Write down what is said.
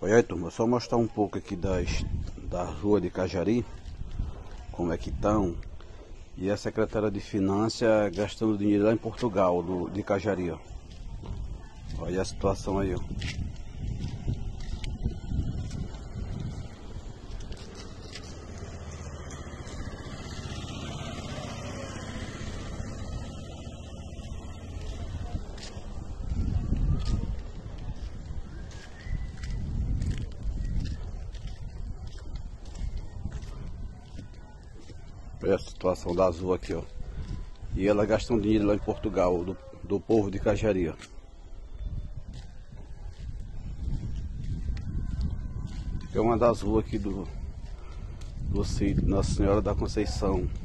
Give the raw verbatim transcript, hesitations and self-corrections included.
Olha aí, turma, só mostrar um pouco aqui das, da rua de Cajari, como é que estão. E a secretária de Finanças gastando dinheiro lá em Portugal, do, de Cajari, ó. Olha a situação aí, ó. Olha a situação da Azul aqui, ó. E ela gastando dinheiro lá em Portugal, do, do povo de Cajari, ó. É uma das ruas aqui do, do sítio Nossa Senhora da Conceição.